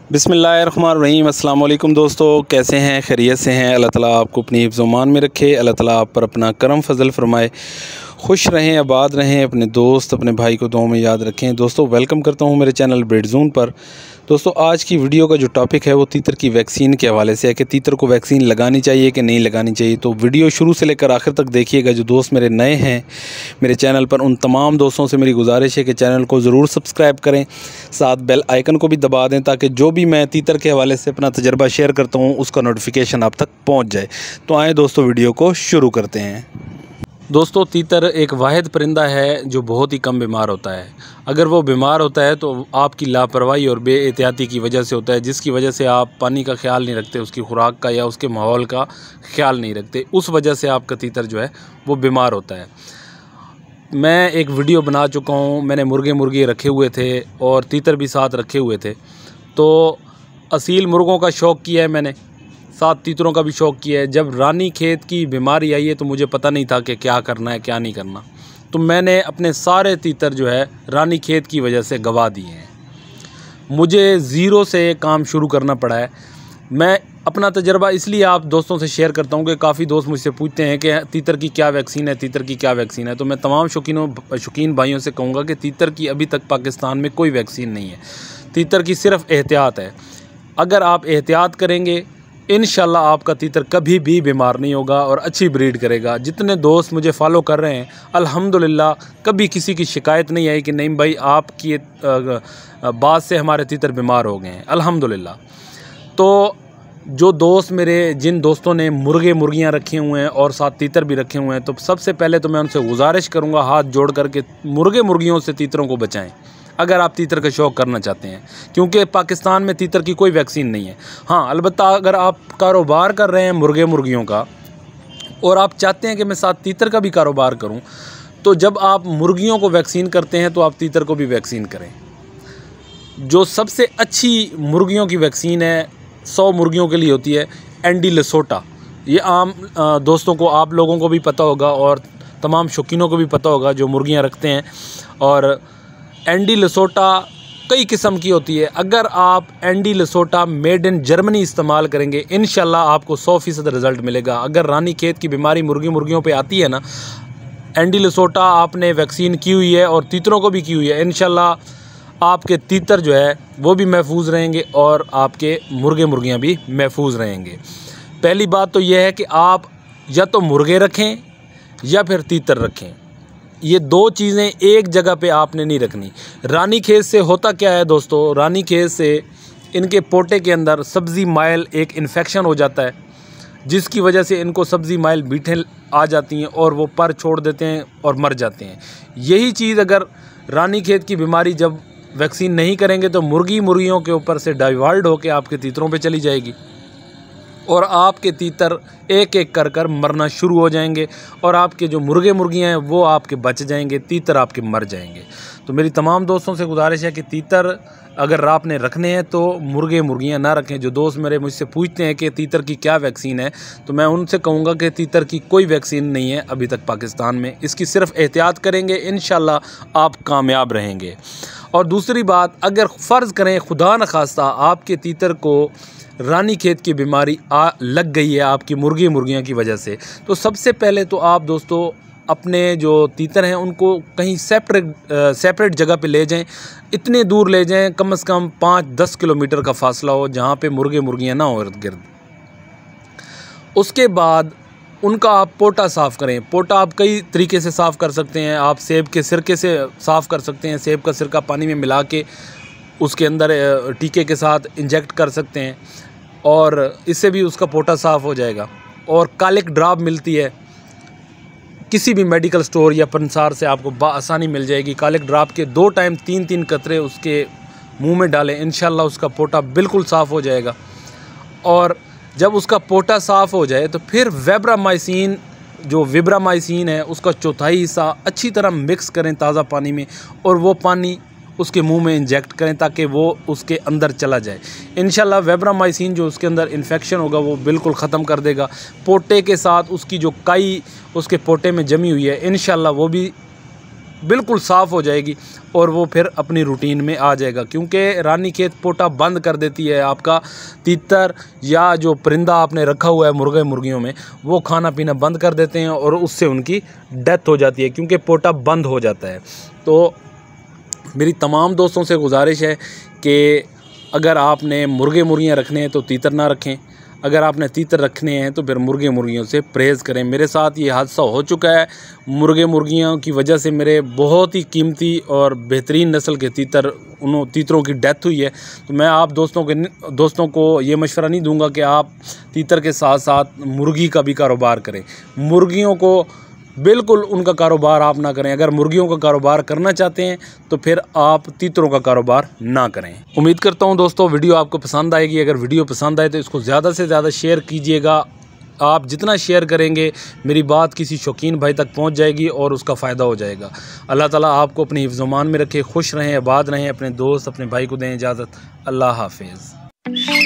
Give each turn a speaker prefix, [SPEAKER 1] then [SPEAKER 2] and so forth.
[SPEAKER 1] बिस्मिल्लाहिर्रहमानिर्रहीम। अस्सलाम वालेकुम दोस्तों, कैसे हैं? खैरियत से हैं? अल्लाह ताला आपको अपनी हिफ्ज़-ओ-मान में रखे। अल्लाह ताला आप पर अपना करम फजल फरमाए। खुश रहें, आबाद रहें, अपने दोस्त अपने भाई को दुआ में याद रखें। दोस्तों वेलकम करता हूं मेरे चैनल ब्रीड ज़ोन पर। दोस्तों आज की वीडियो का जो टॉपिक है वो तीतर की वैक्सीन के हवाले से है कि तीतर को वैक्सीन लगानी चाहिए कि नहीं लगानी चाहिए। तो वीडियो शुरू से लेकर आखिर तक देखिएगा। जो दोस्त मेरे नए हैं मेरे चैनल पर, उन तमाम दोस्तों से मेरी गुजारिश है कि चैनल को ज़रूर सब्सक्राइब करें, साथ बेल आइकन को भी दबा दें ताकि जो भी मैं तीतर के हवाले से अपना तजर्बा शेयर करता हूँ उसका नोटिफिकेशन आप तक पहुँच जाए। तो आएँ दोस्तों वीडियो को शुरू करते हैं। दोस्तों तीतर एक वाहिद परिंदा है जो बहुत ही कम बीमार होता है। अगर वो बीमार होता है तो आपकी लापरवाही और बेएहतियाती की वजह से होता है, जिसकी वजह से आप पानी का ख्याल नहीं रखते, उसकी खुराक का या उसके माहौल का ख्याल नहीं रखते। उस वजह से आपका तीतर जो है वो बीमार होता है। मैं एक वीडियो बना चुका हूँ, मैंने मुर्गे रखे हुए थे और तीतर भी साथ रखे हुए थे। तो असील मुर्गों का शौक़ किया है मैंने, साथ तीतरों का भी शौक़ किया है। जब रानी खेत की बीमारी आई है तो मुझे पता नहीं था कि क्या करना है क्या नहीं करना, तो मैंने अपने सारे तीतर जो है रानी खेत की वजह से गवा दिए हैं। मुझे ज़ीरो से काम शुरू करना पड़ा है। मैं अपना तजर्बा इसलिए आप दोस्तों से शेयर करता हूं कि काफ़ी दोस्त मुझसे पूछते हैं कि तीतर की क्या वैक्सीन है, तीतर की क्या वैक्सीन है। तो मैं तमाम शौकीन भाइयों से कहूँगा कि तीतर की अभी तक पाकिस्तान में कोई वैक्सीन नहीं है। तीतर की सिर्फ एहतियात है। अगर आप एहतियात करेंगे इंशाल्लाह आपका तीतर कभी भी बीमार नहीं होगा और अच्छी ब्रीड करेगा। जितने दोस्त मुझे फॉलो कर रहे हैं अल्हम्दुलिल्लाह कभी किसी की शिकायत नहीं आई कि नहीं भाई आपकी बात से हमारे तीतर बीमार हो गए हैं, अल्हम्दुलिल्लाह। तो जो दोस्त मेरे, जिन दोस्तों ने मुर्गियां रखे हुए हैं और साथ तीतर भी रखे हुए हैं, तो सबसे पहले तो मैं उनसे गुजारिश करूंगा हाथ जोड़ कर के मुर्गियों से तीतरों को बचाएं अगर आप तीतर का शौक़ करना चाहते हैं, क्योंकि पाकिस्तान में तीतर की कोई वैक्सीन नहीं है। हाँ अलबत्ता अगर आप कारोबार कर रहे हैं मुर्गियों का और आप चाहते हैं कि मैं साथ तीतर का भी कारोबार करूं, तो जब आप मुर्गियों को वैक्सीन करते हैं तो आप तीतर को भी वैक्सीन करें। जो सबसे अच्छी मुर्गियों की वैक्सीन है 100 मुर्गियों के लिए होती है एंडी लेसोटा। ये आम दोस्तों को, आप लोगों को भी पता होगा और तमाम शौकीनों को भी पता होगा जो मुर्गियाँ रखते हैं। और एंडी लेसोटा कई किस्म की होती है। अगर आप एंडी लेसोटा मेड इन जर्मनी इस्तेमाल करेंगे इंशाल्लाह आपको 100% रिज़ल्ट मिलेगा। अगर रानी खेत की बीमारी मुर्गियों पे आती है ना, एंडी लेसोटा आपने वैक्सीन की हुई है और तीतरों को भी की हुई है, इंशाल्लाह आपके तीतर जो है वो भी महफूज रहेंगे और आपके मुर्गियाँ भी महफूज रहेंगे। पहली बात तो यह है कि आप या तो मुर्गे रखें या फिर तीतर रखें। ये दो चीज़ें एक जगह पे आपने नहीं रखनी। रानी खेत से होता क्या है दोस्तों, रानी खेत से इनके पोटे के अंदर सब्ज़ी माइल एक इन्फेक्शन हो जाता है, जिसकी वजह से इनको सब्ज़ी माइल बीठें आ जाती हैं और वो पर छोड़ देते हैं और मर जाते हैं। यही चीज़ अगर रानी खेत की बीमारी जब वैक्सीन नहीं करेंगे तो मुर्गियों के ऊपर से डाइवर्ट होकर आपके तीतरों पे चली जाएगी और आपके तीतर एक एक कर मरना शुरू हो जाएंगे और आपके जो मुर्गियां हैं वो आपके बच जाएंगे, तीतर आपके मर जाएंगे। तो मेरी तमाम दोस्तों से गुजारिश है कि तीतर अगर आपने रखने हैं तो मुर्गियां ना रखें। जो दोस्त मेरे मुझसे पूछते हैं कि तीतर की क्या वैक्सीन है, तो मैं उनसे कहूँगा कि तीतर की कोई वैक्सीन नहीं है अभी तक पाकिस्तान में। इसकी सिर्फ एहतियात करेंगे इंशाल्लाह आप कामयाब रहेंगे। और दूसरी बात, अगर फ़र्ज़ करें खुदा न खास्ता आपके तीतर को रानी खेत की बीमारी लग गई है आपकी मुर्गियां की वजह से, तो सबसे पहले तो आप दोस्तों अपने जो तीतर हैं उनको कहीं सेपरेट जगह पे ले जाएं। इतने दूर ले जाएं, कम से कम 5-10 किलोमीटर का फासला हो जहाँ पे मुर्गियां ना हो इर्द गिर्द। उसके बाद उनका आप पोटा साफ़ करें। पोटा आप कई तरीके से साफ़ कर सकते हैं। आप सेब के सिरके से साफ़ कर सकते हैं। सेब का सिरका पानी में मिला के उसके अंदर टीके के साथ इंजेक्ट कर सकते हैं और इससे भी उसका पोटा साफ़ हो जाएगा। और कालिक ड्रॉप मिलती है किसी भी मेडिकल स्टोर या पंसार से, आपको बआसानी मिल जाएगी। कालिक ड्रॉप के 2 टाइम 3-3 कतरे उसके मुंह में डालें, इंशाल्लाह उसका पोटा बिल्कुल साफ़ हो जाएगा। और जब उसका पोटा साफ़ हो जाए तो फिर विब्रामाइसिन है उसका 1/4 हिस्सा अच्छी तरह मिक्स करें ताज़ा पानी में और वो पानी उसके मुंह में इंजेक्ट करें ताकि वो उसके अंदर चला जाए। इंशाल्लाह वेब्रामाइसिन जो उसके अंदर इन्फेक्शन होगा वो बिल्कुल ख़त्म कर देगा। पोटे के साथ उसकी जो काई उसके पोटे में जमी हुई है इंशाल्लाह वो भी बिल्कुल साफ़ हो जाएगी और वो फिर अपनी रूटीन में आ जाएगा। क्योंकि रानीखेत पोटा बंद कर देती है आपका तीतर या जो परिंदा आपने रखा हुआ है मुर्गे मुर्गियों में, वो खाना पीना बंद कर देते हैं और उससे उनकी डेथ हो जाती है, क्योंकि पोटा बंद हो जाता है। तो मेरी तमाम दोस्तों से गुजारिश है कि अगर आपने मुर्गे मुर्गियाँ रखने हैं तो तीतर ना रखें, अगर आपने तीतर रखने हैं तो फिर मुर्गे मुर्गियों से परहेज़ करें। मेरे साथ ये हादसा हो चुका है, मुर्गे मुर्गियों की वजह से मेरे बहुत ही कीमती और बेहतरीन नस्ल के उन तीतरों की डेथ हुई है। तो मैं आप दोस्तों को ये मशवरा नहीं दूंगा कि आप तीतर के साथ साथ मुर्गी का भी कारोबार करें। मुर्गियों को बिल्कुल उनका कारोबार आप ना करें। अगर मुर्गियों का कारोबार करना चाहते हैं तो फिर आप तीतरों का कारोबार ना करें। उम्मीद करता हूं दोस्तों वीडियो आपको पसंद आएगी। अगर वीडियो पसंद आए तो इसको ज़्यादा से ज़्यादा शेयर कीजिएगा। आप जितना शेयर करेंगे मेरी बात किसी शौकीन भाई तक पहुंच जाएगी और उसका फ़ायदा हो जाएगा। अल्लाह ताला आपको अपनी हिफ्ज़-ओ-मान में रखे, खुश रहें, आबाद रहें। अपने दोस्त अपने भाई को दें इजाज़त। अल्लाह हाफिज़।